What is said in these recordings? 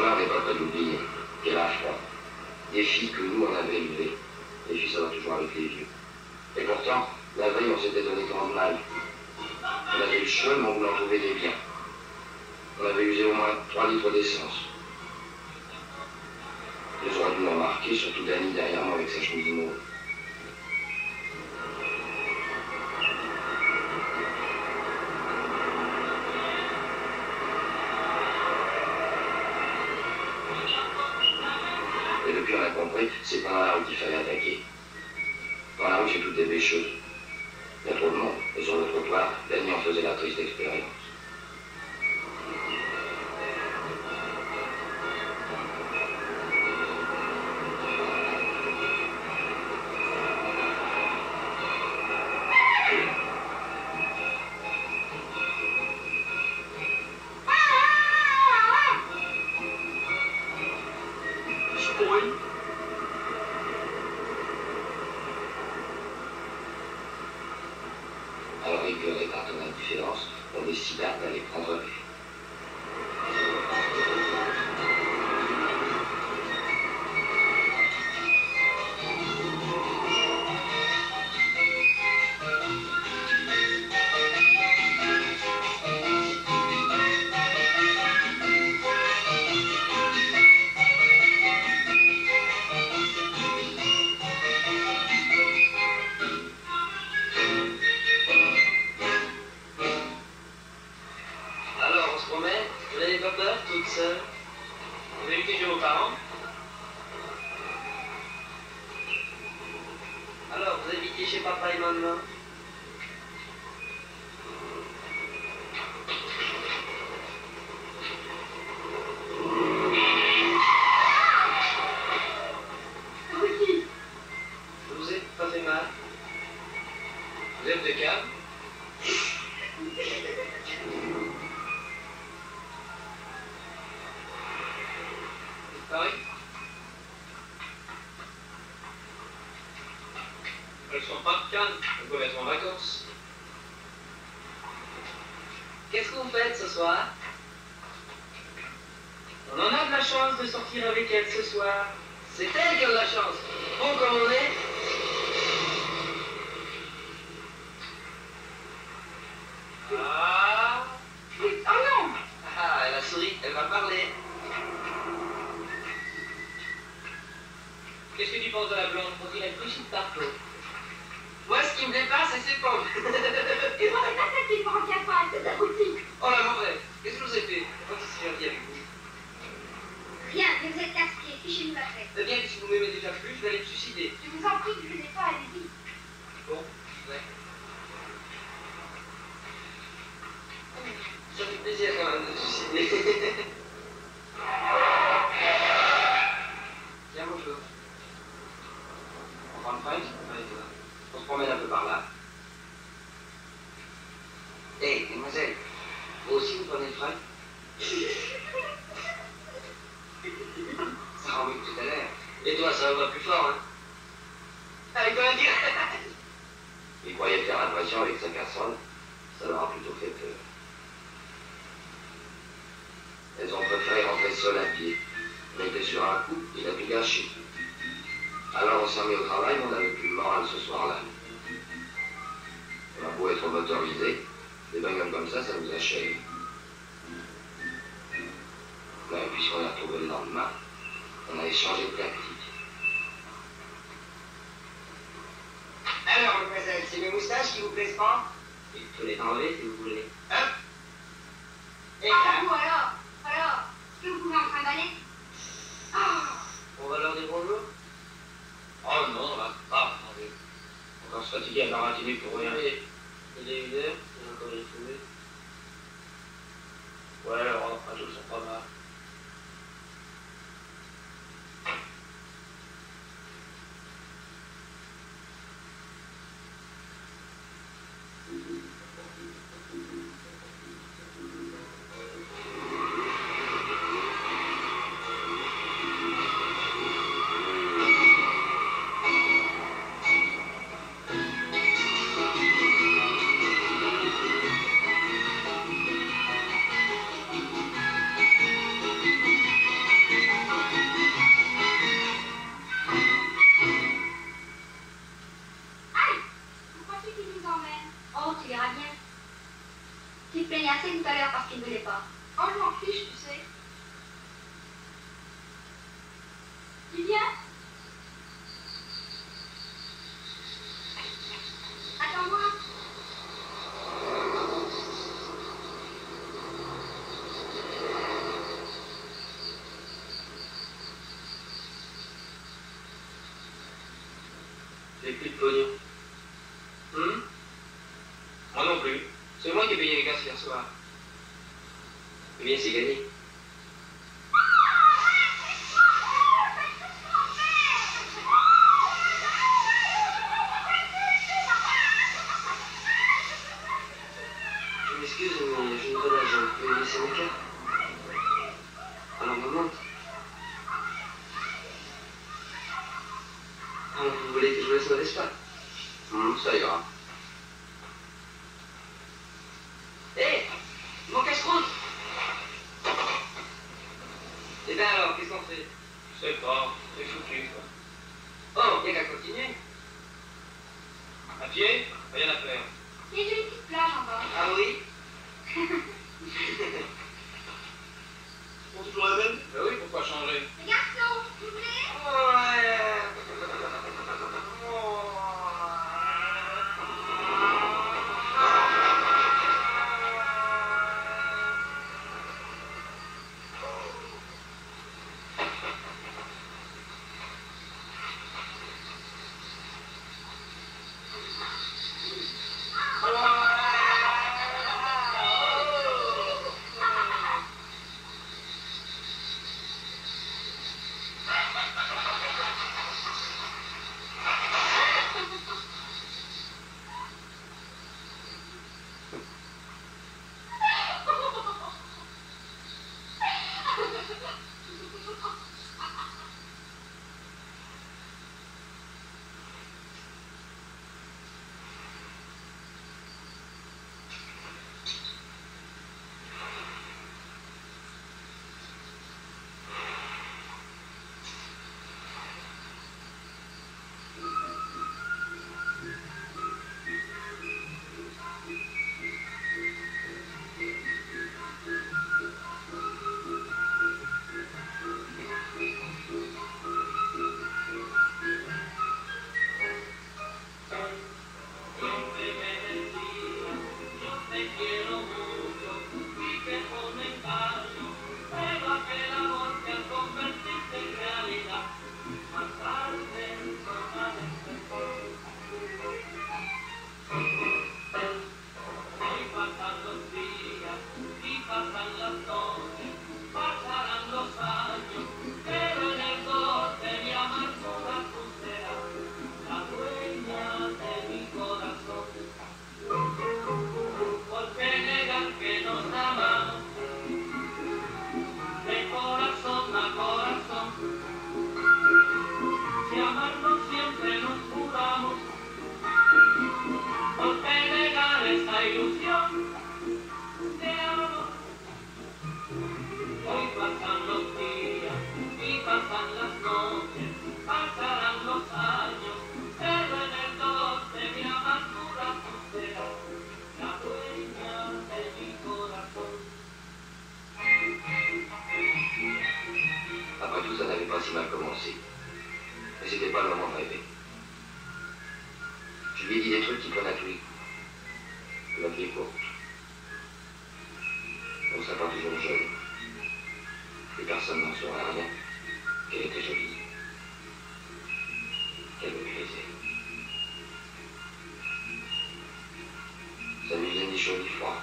là, on n'est pas près d'oublier. Quel âge, froid. Des filles que nous, on avait élevées. Les filles, ça va toujours avec les vieux. Et pourtant, la veille, on s'était donné tant de mal. On avait eu le chaud, mais on voulait en trouver des biens. On avait usé au moins 3 litres d'essence. Ils auraient dû me remarquer, surtout Dany derrière moi avec sa chemise mauve. Et depuis, on a compris, c'est pas dans la rue qu'il fallait attaquer. Dans la rue, c'est toutes des bêcheuses. Il y a trop de monde. Et sur le trottoir, Dany en faisait la triste expérience. Alors, écœuré par ton indifférence, on décida d'aller prendre l'air. Vous n'avez pas peur, toute seule? Vous avez été chez vos parents? Alors, vous habitez chez papa et maman? Je vous ai pas fait mal. Vous êtes de câble? Paris? Elles sont pas de Cannes, elles doivent être en vacances. Qu'est-ce que vous faites ce soir? On en a de la chance de sortir avec elle ce soir. C'est elle qui a de la chance. Bon comme on est. Ah! Oh non! Ah, elle a souri, elle va parler. Qu'est-ce que tu penses de la blonde? On dirait Brigitte Bardot. Moi, ce qui me dépasse, c'est ses pommes. Et moi, c'est ta tête qui prend qu'à pas, c'est abruti. Oh la mauvaise, qu'est-ce que je vous ai fait? Pourquoi tu suis gentil avec vous? Rien, mais vous êtes casse-pied, fichez-nous la fête. Eh bien, si vous m'aimez déjà plus, je vais aller me suicider. Je vous en prie, ne venez pas, allez-y. Bon, ouais. Ça fait plaisir quand même de me suicider. Tiens, bonjour. On prend une fraise? Allez, toi. On se promène un peu par là. Hé, mademoiselle, vous aussi vous prenez une fraise? Ça rend mieux que tout à l'heure. Et toi, ça va plus fort, hein? Avec toi, dire. Il croyait faire impression avec sa personne, ça leur a plutôt fait peur. Elles ont préféré rentrer seules à pied. On était sur un coup, il a tout gâché. Alors on s'est mis au travail, mais on n'avait plus le moral ce soir-là. On a beau être motorisé, des bagnoles comme ça nous achève. Mais puisqu'on a retrouvé le lendemain, on a échangé de tactique. Alors, mademoiselle, c'est mes moustaches qui vous plaisent pas? Il faut les enlever si vous voulez. Hop! Et Ah, là, vous alors, est-ce que vous pouvez en trimballer? on va leur dire bonjour? Oh non, là, attendez. Encore se fatiguer à baratiner pour rien. Il est 1h, il y a encore des foulées. Ouais, alors, après tout, sont pas mal. Tu viens? Attends-moi. J'ai plus de pognon. Moi non plus. C'est moi qui ai payé les gaz hier soir. Eh bien, c'est gagné. Je m'excuse, mais je n'ai pas d'argent. Vous pouvez laisser mon cœur? Alors, maman. Alors, vous voulez que je vous laisse ma Vespa? Ça ira. Hé, mon casse-croûte! Eh bien alors, qu'est-ce qu'on fait? Je sais pas, c'est foutu quoi. Oh, il n'y a qu'à continuer. À pied, rien à faire. Il y a une petite plage en bas. Ah oui? On toujours la même? Ben oui, pourquoi changer? Les garçons, vous voulez? Ouais. Après tout, ça n'avait pas si mal commencé. Mais c'était pas le moment de rêver. Je lui ai dit des trucs qui prennent à tous les coups. La vie est courte. On ne sera pas toujours jeune. Et personne n'en saura rien. Qu'elle était jolie. Qu'elle me plaisait. Ça lui faisait ni chaud ni froid.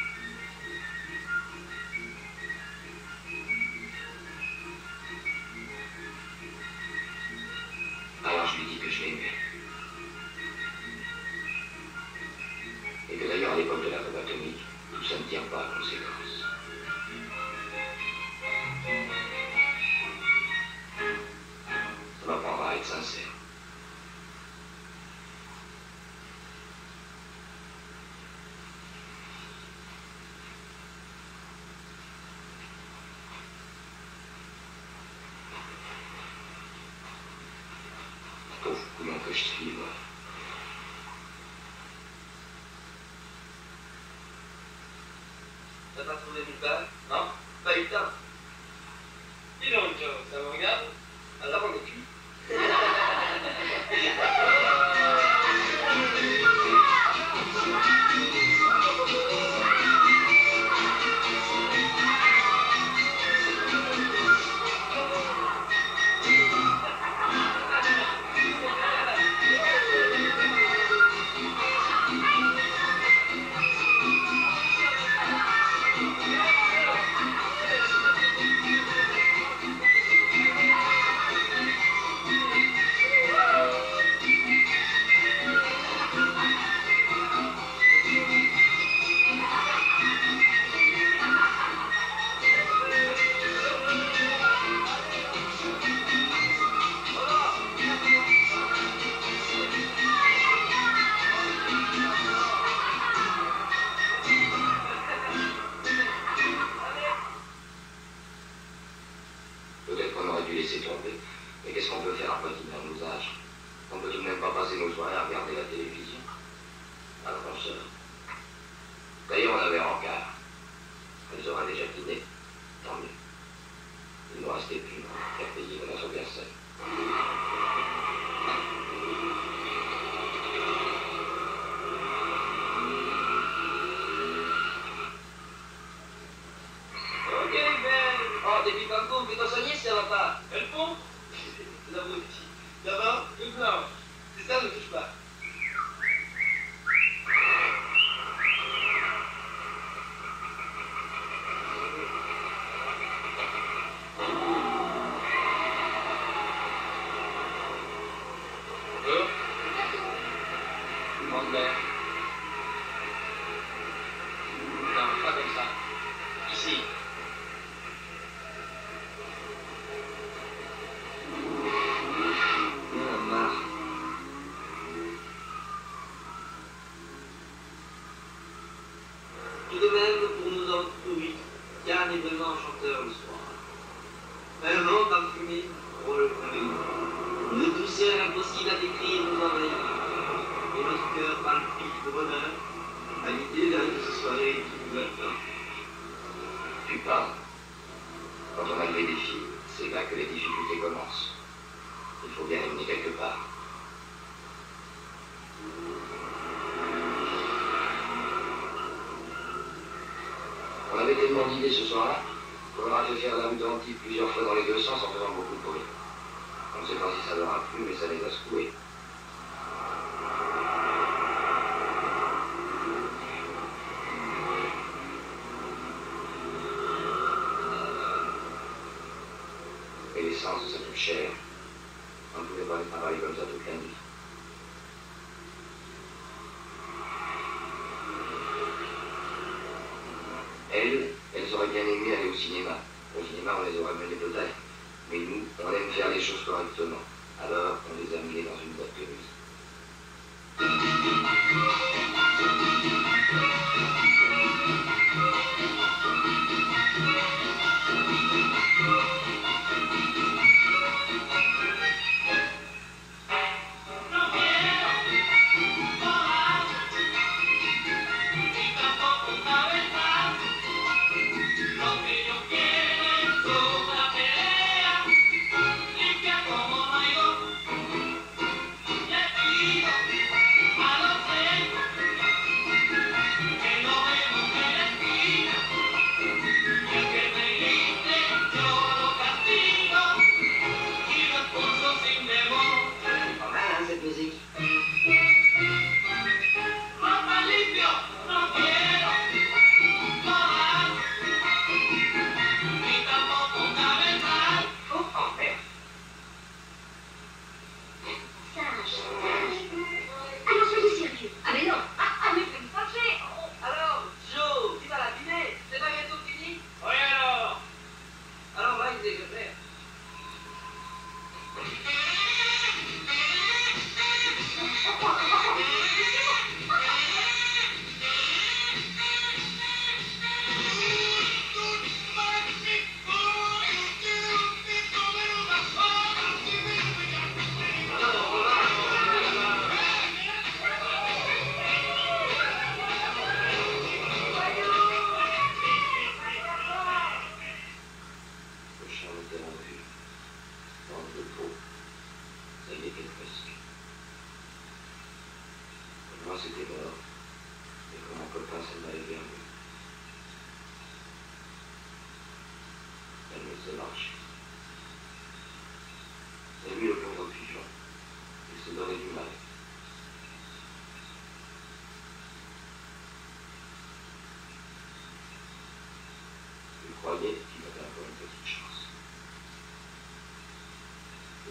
Alors je lui dis que je l'aimais. Et que d'ailleurs à l'époque de la bombe atomique, tout ça ne tient pas à conséquence. Ça m'apprendra à être sincère. Pauvre couillon que je suis, moi. T'as pas trouvé nulle part? Non? Pas eu le temps. Dis donc, Joe, ça vous regarde? Alors on est cuit. Peut-être qu'on aurait dû laisser tomber. Mais qu'est-ce qu'on peut faire après tout dans nos âges? On peut tout de même pas passer nos soirées à regarder la télévision. Alors on sort. D'ailleurs, on avait rencard. Elles auraient déjà dîné. Tant mieux. Il ne nous restait plus qu'à payer de notre personne. Ok, ben. Oh, depuis Cancun, fais-toi soigner si ça va pas. Elles font l'abruti. D'abord, une blanche. C'est ça, ne touche pas. Demande l'air. Non, pas comme ça. Ici. Marre. Tout de même, pour nous autres touristes, Yann est vraiment un chanteur le soir. Un vent parfumé, rôle premier. Une douceur impossible à décrire nous envahit. Et notre cœur palpite de bonheur à l'idée de cette soirée qui nous attend. Tu parles. Quand on a levé des filles, c'est là que les difficultés commencent. Il faut bien les mener quelque part. On avait tellement d'idées ce soir-là qu'on aura fait faire la rue d'Antibes plusieurs fois dans les deux sens en faisant beaucoup de bruit. On ne sait pas si ça leur a plu, mais ça les a secoués. Et l'essence, ça coûte cher. On ne pouvait pas travailler comme ça toute la nuit. Elles auraient bien aimé aller au cinéma. Au cinéma, on les aurait menées peut-être. Mais nous, on aime faire les choses correctement. Alors, on les a menées dans une boîte de nuit. Limpia como no hay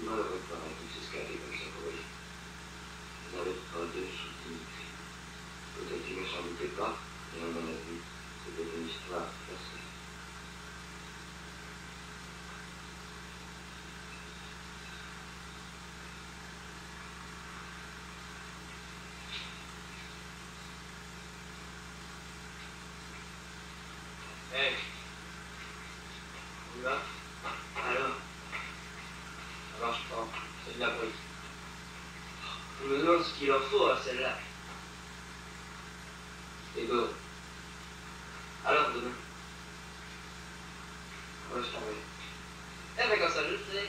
Vous n'avez pas tous escalé comme ça, vous voyez. Vous n'avez pas de sous-dignité. Peut-être qu'il ne s'en doutait pas, et à mon avis, c'était une histoire facile. Hey, on y va? Alors je prends, c'est de la brique. Je me demande ce qu'il en faut à celle-là. Et go. Alors demain. Ouais, je t'en vais. Eh ben comme ça, je le sais.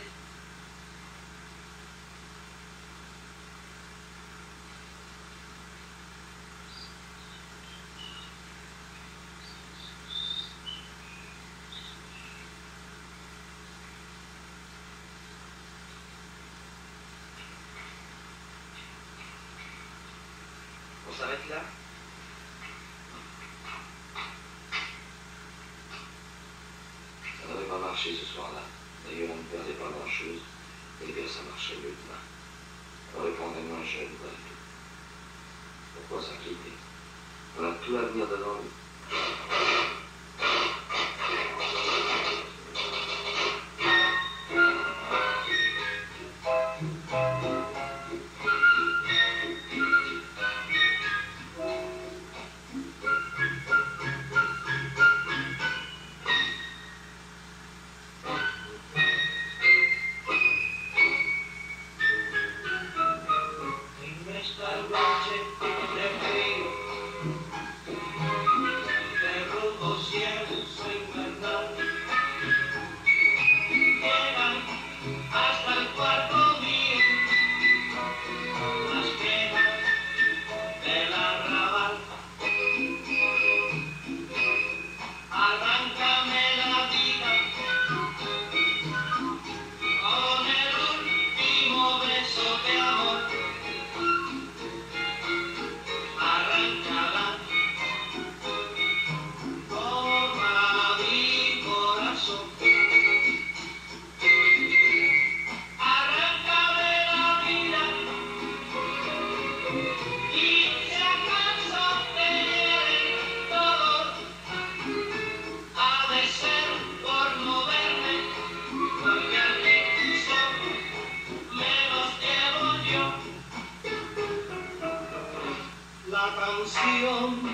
On s'arrête là? Ça n'avait pas marché ce soir-là. D'ailleurs, on ne perdait pas grand-chose. Et bien, ça marchait mieux demain. On répondait moins jeune, voilà tout. Pourquoi s'inquiéter? On a tout l'avenir devant nous. La canción